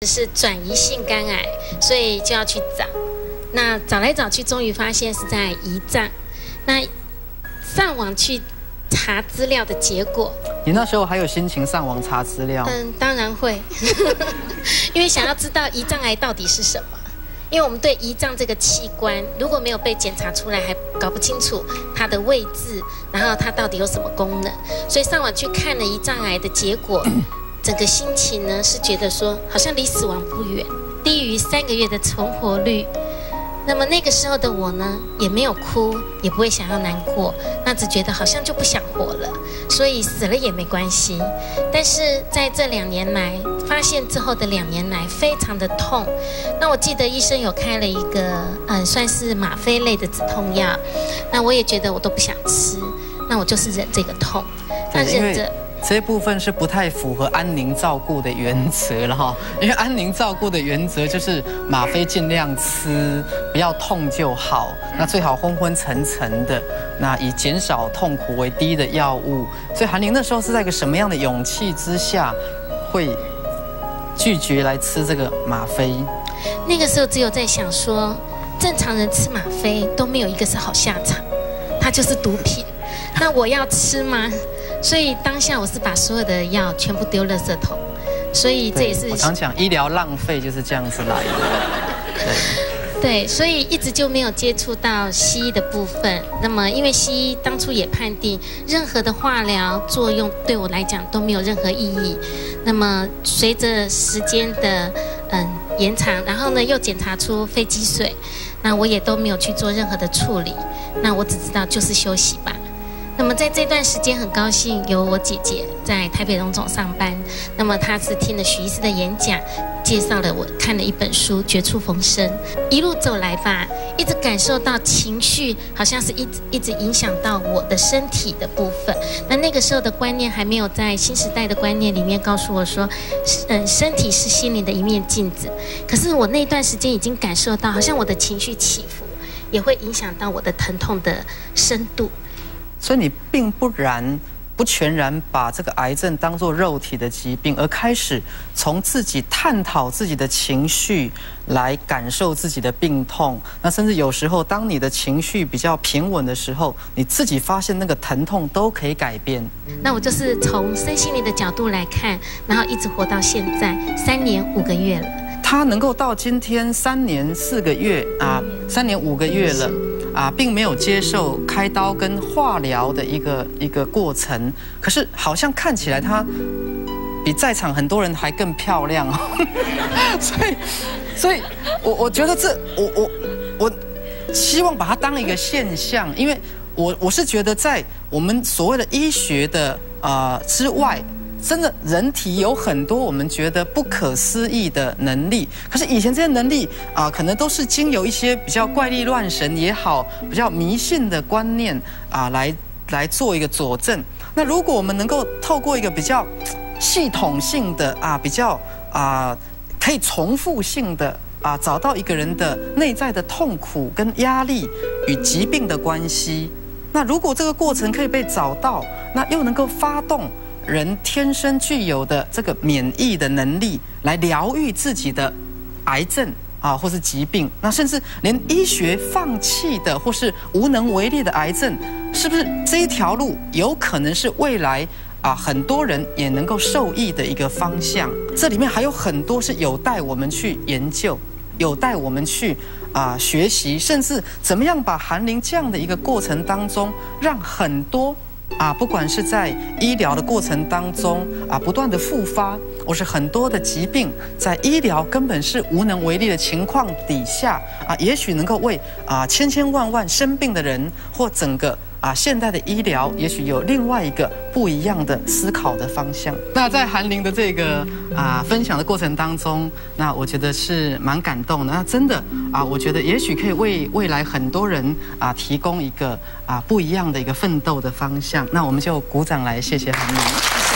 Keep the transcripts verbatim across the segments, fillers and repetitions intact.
是转移性肝癌，所以就要去找。那找来找去，终于发现是在胰脏。那上网去查资料的结果， 你那时候还有心情上网查资料？ 嗯，当然会，因为想要知道胰脏癌到底是什么。因为我们对胰脏这个器官如果没有被检查出来，还搞不清楚它的位置，然后它到底有什么功能，所以上网去看了胰脏癌的结果，整个心情呢是觉得说好像离死亡不远，低于三个月的存活率。那么那个时候的我呢，也没有哭，也不会想要难过，那只觉得好像就不想活了，所以死了也没关系。但是在这两年来，发现之后的两年来非常的痛。那我记得医生有开了一个嗯，算是吗啡类的止痛药，那我也觉得我都不想吃，那我就是忍这个痛，那忍着。 这部分是不太符合安宁照顾的原则了哈，因为安宁照顾的原则就是吗啡尽量吃，不要痛就好，那最好昏昏沉沉的，那以减少痛苦为第一的药物。所以韩玲那时候是在一个什么样的勇气之下，会拒绝来吃这个吗啡？ 那个时候只有在想说，正常人吃吗啡都没有一个是好下场，它就是毒品，那我要吃吗？所以当下我是把所有的药全部丢垃圾桶，所以这也是我常讲医疗浪费就是这样子来的。对对，所以一直就没有接触到西医的部分。那么因为西医当初也判定任何的化疗作用对我来讲都没有任何意义。那么随着时间的嗯延长，然后呢又检查出肺积水，那我也都没有去做任何的处理。那我只知道就是休息吧。那么在这段时间很高兴有我姐姐在台北荣总上班，那么她是听了许医师的演讲，介绍了我看了一本书《绝处逢生》，一路走来吧，一直感受到情绪好像是一直一直影响到我的身体的部分。那那个时候的观念还没有在新时代的观念里面告诉我说，嗯，身体是心灵的一面镜子。可是我那段时间已经感受到，好像我的情绪起伏也会影响到我的疼痛的深度。 所以你并不然不全然把这个癌症当作肉体的疾病，而开始从自己探讨自己的情绪来感受自己的病痛。那甚至有时候当你的情绪比较平稳的时候，你自己发现那个疼痛都可以改变。 那我就是从身心灵的角度来看，然后一直活到现在三年五个月了。 他能够到今天三年四个月啊，三年五个月了啊，并没有接受开刀跟化疗的一个一个过程，可是好像看起来他比在场很多人还更漂亮哦。所以，所以我我觉得这我我我希望把它当一个现象，因为我我是觉得在我们所谓的医学的啊、呃、之外。真的，人体有很多我们觉得不可思议的能力，可是以前这些能力啊、呃，可能都是经由一些比较怪力乱神也好，比较迷信的观念啊、呃，来来做一个佐证。那如果我们能够透过一个比较系统性的啊，比较啊、呃、可以重复性的啊、呃，找到一个人的内在的痛苦跟压力与疾病的关系，那如果这个过程可以被找到，那又能够发动人天生具有的这个免疫的能力，来疗愈自己的癌症啊，或是疾病，那甚至连医学放弃的或是无能为力的癌症，是不是这一条路有可能是未来啊很多人也能够受益的一个方向？这里面还有很多是有待我们去研究，有待我们去啊学习，甚至怎么样把韩玲这样的一个过程当中，让很多。啊，不管是在医疗的过程当中啊，不断的复发，或是很多的疾病在医疗根本是无能为力的情况底下啊，也许能够为啊千千万万生病的人或整个啊现代的医疗，也许有另外一个不一样的思考的方向。那在韩玲的这个啊分享的过程当中，那我觉得是蛮感动的。那真的啊，我觉得也许可以为未来很多人啊提供一个啊不一样的一个奋斗的方向。那我们就鼓掌来谢谢韩玲。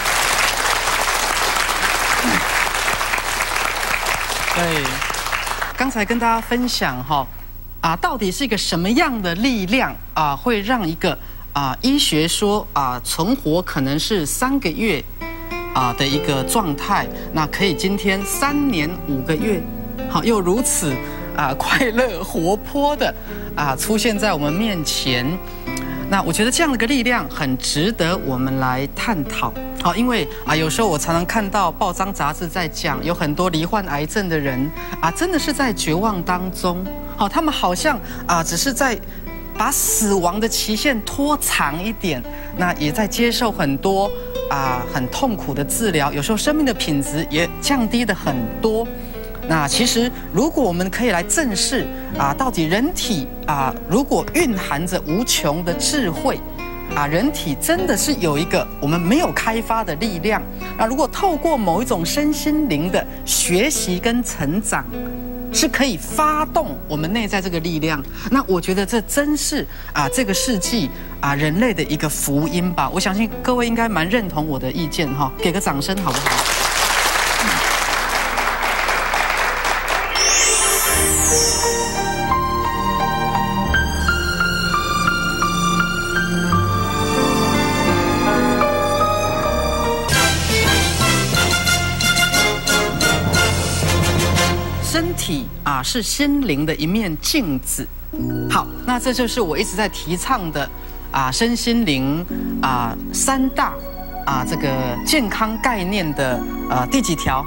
对，刚才跟大家分享哈。啊，到底是一个什么样的力量啊，会让一个啊医学说啊存活可能是三个月， 啊的一个状态，那可以今天三年五个月，好又如此啊快乐活泼的啊出现在我们面前。那我觉得这样的一个力量很值得我们来探讨。好，因为啊，有时候我常常看到报章杂志在讲，有很多罹患癌症的人啊，真的是在绝望当中。好，他们好像啊，只是在把死亡的期限拖长一点，那也在接受很多啊很痛苦的治疗，有时候生命的品质也降低的很多。那其实，如果我们可以来正视啊，到底人体啊，如果蕴含着无穷的智慧啊，人体真的是有一个我们没有开发的力量。那如果透过某一种身心灵的学习跟成长，是可以发动我们内在这个力量。那我觉得这真是啊，这个世纪啊人类的一个福音吧。我相信各位应该蛮认同我的意见哈，给个掌声好不好？身体啊是心灵的一面镜子。好，那这就是我一直在提倡的啊身心灵啊三大啊这个健康概念的呃第几条？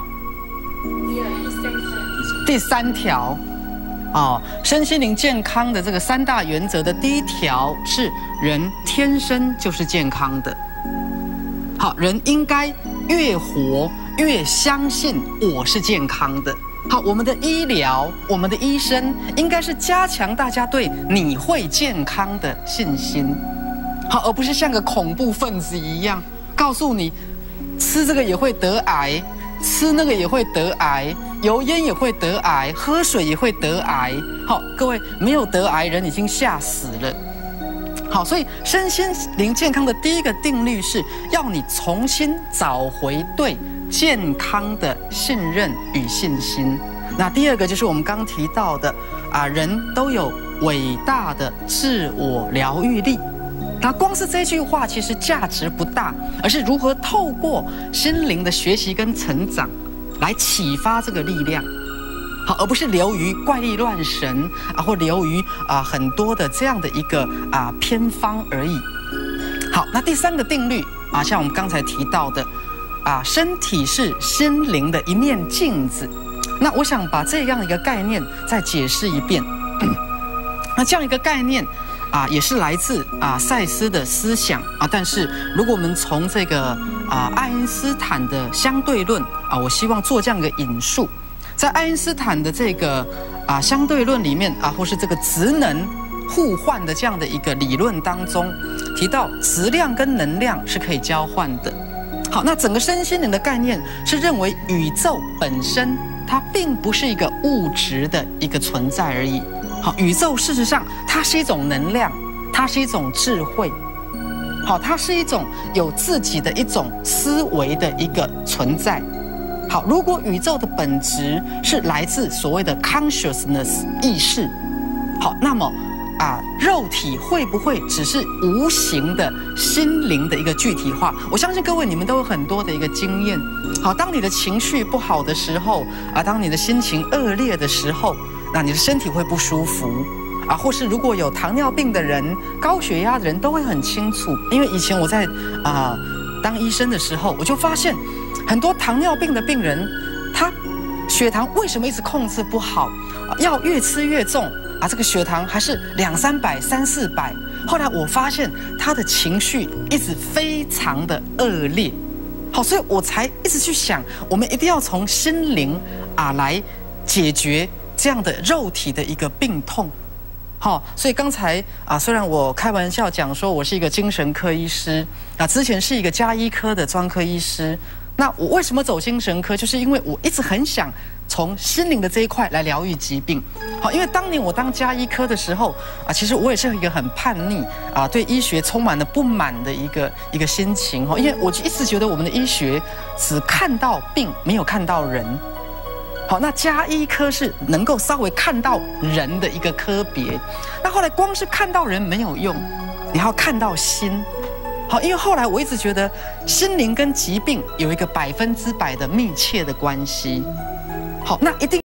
第三条。哦，身心灵健康的这个三大原则的第一条是人天生就是健康的。好，人应该越活越相信我是健康的。好，我们的医疗，我们的医生应该是加强大家对你会健康的信心，好，而不是像个恐怖分子一样告诉你，吃这个也会得癌，吃那个也会得癌，油烟也会得癌，喝水也会得癌。好，各位没有得癌人已经吓死了。好，所以身心灵健康的第一个定律是要你重新找回对健康的信任与信心。那第二个就是我们刚提到的啊，人都有伟大的自我疗愈力。那光是这句话其实价值不大，而是如何透过心灵的学习跟成长来启发这个力量。好，而不是流于怪力乱神啊，或流于啊很多的这样的一个啊偏方而已。好，那第三个定律啊，像我们刚才提到的啊，身体是心灵的一面镜子。那我想把这样一个概念再解释一遍。那这样一个概念啊，也是来自啊赛斯的思想啊，但是如果我们从这个啊爱因斯坦的相对论啊，我希望做这样一个引述。在爱因斯坦的这个啊相对论里面啊，或是这个质能互换的这样的一个理论当中，提到质量跟能量是可以交换的。好，那整个身心灵的概念是认为宇宙本身它并不是一个物质的一个存在而已。好，宇宙事实上它是一种能量，它是一种智慧。好，它是一种有自己的一种思维的一个存在。好，如果宇宙的本质是来自所谓的 consciousness 意识，好，那么啊，肉体会不会只是无形的心灵的一个具体化？我相信各位你们都有很多的一个经验。好，当你的情绪不好的时候啊，当你的心情恶劣的时候，那你的身体会不舒服啊，或是如果有糖尿病的人、高血压的人都会很清楚。因为以前我在啊当医生的时候，我就发现很多糖尿病的病人，他血糖为什么一直控制不好？药越吃越重啊，这个血糖还是两三百、三四百。后来我发现他的情绪一直非常的恶劣。好，所以我才一直去想，我们一定要从心灵啊来解决这样的肉体的一个病痛。好，所以刚才啊，虽然我开玩笑讲说我是一个精神科医师啊，之前是一个家医科的专科医师。那我为什么走精神科？就是因为我一直很想从心灵的这一块来疗愈疾病。好，因为当年我当家医科的时候啊，其实我也是一个很叛逆啊，对医学充满了不满的一个一个心情。因为我就一直觉得我们的医学只看到病，没有看到人。好，那家医科是能够稍微看到人的一个科别。那后来光是看到人没有用，你要看到心。 好，因为后来我一直觉得心灵跟疾病有一个百分之百的密切的关系。好，那一定。